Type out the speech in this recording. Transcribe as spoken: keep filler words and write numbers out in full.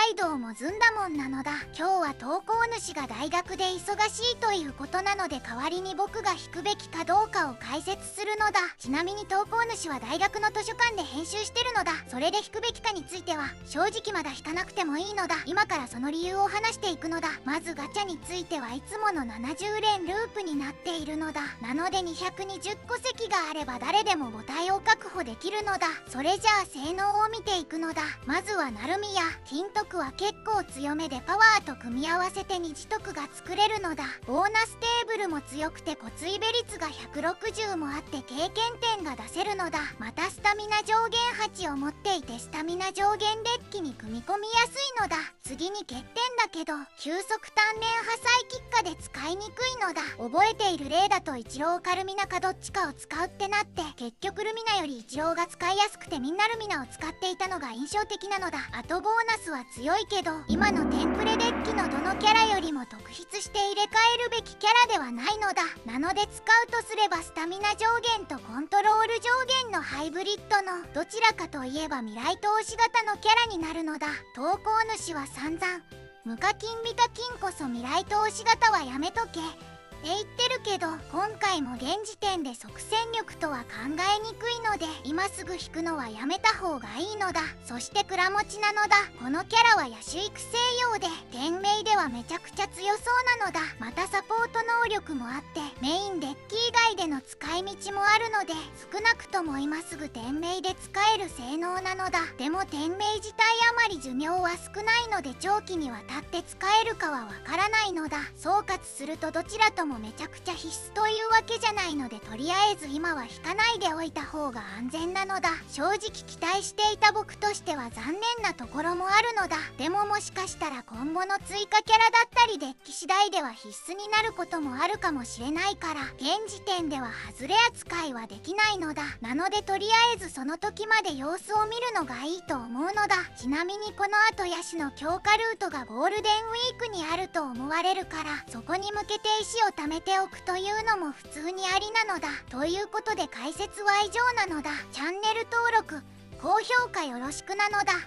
イドもずんだもんなのだ。今日は投稿主が大学で忙しいということなので、代わりに僕が引くべきかどうかを解説するのだ。ちなみに投稿主は大学の図書館で編集してるのだ。それで引くべきかについては正直まだ引かなくてもいいのだ。今からその理由を話していくのだ。まずガチャについてはいつものななじゅう連ループになっているのだ。なのでにひゃくにじゅっこ席があれば誰でも母体を確保できるのだ。それじゃあ性能を見ていくのだ。まずはナルミヤ。金徳は結構強めでパワーと組み合わせて二次徳が作れるのだ。ボーナステーブルも強くて骨イベ率がひゃくろくじゅうもあって経験点が出せるのだ。またスタミナ上限はちを持っていてスタミナ上限デッキに組み込みやすいのだ。次に欠点だけど急速単連破砕キッカで使いにくいのだ。覚えている例だとイチローかルミナかどっちかを使うってなって、結局ルミナよりイチローが使いやすくてみんなルミナを使っていたのが印象的なのだ。あとボーナスは強いけど今のテンプレデッキのどのキャラよりも特筆して入れ替えるべきキャラではないのだ。なので使うとすればスタミナ上限とコントロール上限のハイブリッドのどちらかといえば未来投資型のキャラになるのだ。投稿主は散々無課金ビタ金こそ未来投資型はやめとけって言ってるけど、今回も現時点で即戦力とは考えにくいので今すぐ引くのはやめた方がいいのだ。そして倉持なのだ。このキャラは野手育成用で天命ではめちゃくちゃ強そうなのだ。またサポート能力もあってメインデッキ以外での使い道もあるので、少なくとも今すぐ天命で使える性能なのだ。でも天命自体あまり寿命は少ないので長期にわたって使えるかはわからないのだ。総括するとどちらともめちゃくちゃ必須というわけじゃないので、とりあえず今は引かないでおいた方が安全なのだ。正直期待していた僕としては残念なところもあるのだ。でももしかしたら今後の追加キャラだったりデッキ次第では必須になることもあるかもしれないから、現時点では外れ扱いはできないのだ。なのでとりあえずその時まで様子を見るのがいいと思うのだ。ちなみにこの後ヤシの強化ルートがゴールデンウィークにあると思われるから、そこに向けて石を貯めておくというのも普通にありなのだ。ということで解説は以上なのだ。チャンネル登録高評価よろしくなのだ。